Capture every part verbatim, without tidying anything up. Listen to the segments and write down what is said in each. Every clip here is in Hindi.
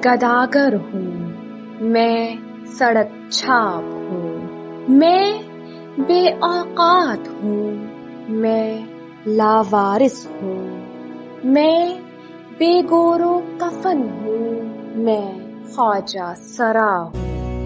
गदागर हूँ, मैं सड़क छाप हूँ, मैं बेऔकात हूँ, मैं लावारिस हूँ, मैं बेगोरो कफन हूँ, मैं ख्वाजा सरा हूँ।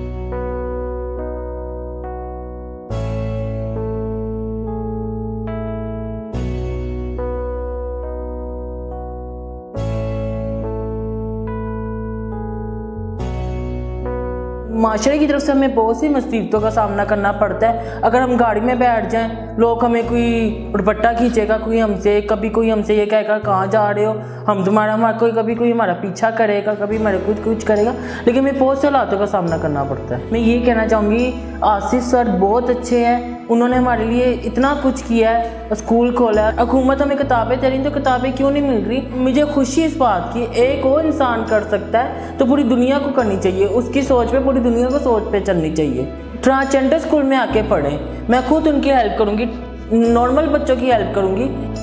माशरे की तरफ से हमें बहुत सी मुसीबतों का सामना करना पड़ता है। अगर हम गाड़ी में बैठ जाएं, लोग हमें कोई दुपट्टा खींचेगा, कोई हमसे कभी कोई हमसे ये कहेगा कहाँ जा रहे हो, हम तुम्हारा हमारा कोई कभी कोई हमारा पीछा करेगा, कभी हमारे कुछ कुछ करेगा, लेकिन हमें बहुत से हालातों का सामना करना पड़ता है। मैं ये कहना चाहूँगी, आसिफ सर बहुत अच्छे हैं, उन्होंने हमारे लिए इतना कुछ किया है, स्कूल खोला है, हुकूमत हमें किताबें दे रही, तो किताबें क्यों नहीं मिल रही। मुझे खुशी इस बात की, एक और इंसान कर सकता है तो पूरी दुनिया को करनी चाहिए, उसकी सोच पे पूरी दुनिया को सोच पे चलनी चाहिए। ट्रांसजेंडर स्कूल में आके पढ़ें, मैं खुद उनकी हेल्प करूँगी, नॉर्मल बच्चों की हेल्प करूँगी।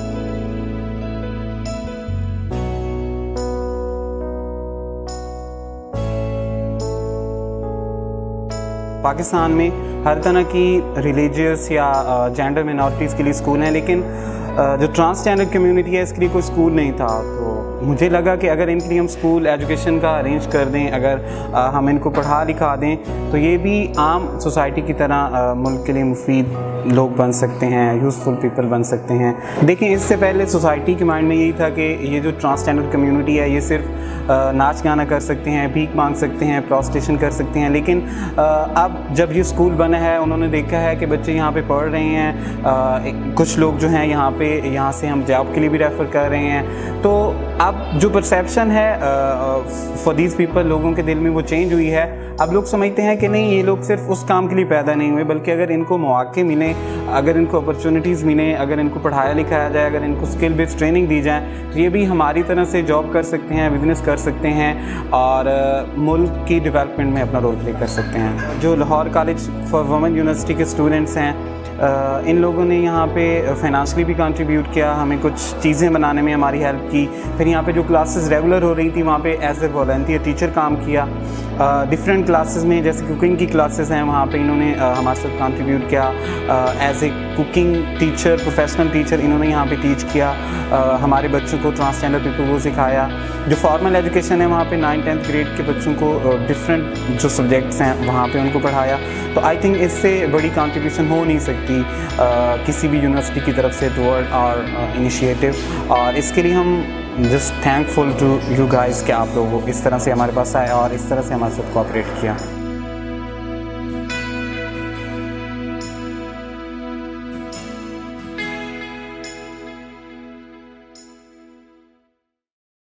पाकिस्तान में हर तरह की रिलीजियस या जेंडर मिनॉरिटीज़ के लिए स्कूल हैं, लेकिन जो ट्रांसजेंडर कम्युनिटी है इसके लिए कोई स्कूल नहीं था। तो मुझे लगा कि अगर इनके लिए हम स्कूल एजुकेशन का अरेंज कर दें, अगर हम इनको पढ़ा लिखा दें, तो ये भी आम सोसाइटी की तरह मुल्क के लिए मुफीद लोग बन सकते हैं, यूज़फुल पीपल बन सकते हैं। देखिए, इससे पहले सोसाइटी के माइंड में यही था कि ये जो ट्रांसजेंडर कम्युनिटी है ये सिर्फ नाच गाना कर सकते हैं, भीख मांग सकते हैं, प्रोस्टिट्यूशन कर सकते हैं। लेकिन अब जब ये स्कूल बना है, उन्होंने देखा है कि बच्चे यहाँ पे पढ़ रहे हैं, कुछ लोग जो हैं यहाँ पे यहाँ से हम जॉब के लिए भी रेफ़र कर रहे हैं, तो अब जो परसेप्शन है फॉर दीज पीपल, लोगों के दिल में वो चेंज हुई है। अब लोग समझते हैं कि नहीं, ये लोग सिर्फ उस काम के लिए पैदा नहीं हुए, बल्कि अगर इनको मौके मिलें, अगर इनको अपॉर्चुनिटीज़ मिलें, अगर इनको पढ़ाया लिखाया जाए, अगर इनको स्किल बेस्ड ट्रेनिंग दी जाए, तो ये भी हमारी तरह से जॉब कर सकते हैं, बिजनेस कर सकते हैं और मुल्क की डेवलपमेंट में अपना रोल प्ले कर सकते हैं। जो Lahore college for women university के स्टूडेंट्स हैं, Uh, इन लोगों ने यहाँ पे फाइनेंशियली भी कंट्रीब्यूट किया, हमें कुछ चीज़ें बनाने में हमारी हेल्प की। फिर यहाँ पे जो क्लासेस रेगुलर हो रही थी वहाँ पे एज ए वॉलंटियर टीचर काम किया। डिफरेंट uh, क्लासेस में जैसे कुकिंग की क्लासेस हैं, वहाँ पे इन्होंने uh, हमारे साथ कंट्रीब्यूट किया। As a cooking teacher, professional teacher इन्होंने यहाँ पे टीच किया, uh, हमारे बच्चों को, ट्रांसजेंडर पीपल को सिखाया। जो फॉर्मल एजुकेशन है वहाँ पे नाइन टेंथ ग्रेड के बच्चों को डिफरेंट uh, जो सब्जेक्ट्स हैं वहाँ पे उनको पढ़ाया। तो आई थिंक इससे बड़ी कंट्रीब्यूशन हो नहीं सकती uh, किसी भी यूनिवर्सिटी की तरफ से टुवर्ड और इनिशिएटिव, और इसके लिए हम just thankful to you guys कि आप लोग इस तरह से हमारे पास आए और इस तरह से हमारे साथ कोऑपरेट किया।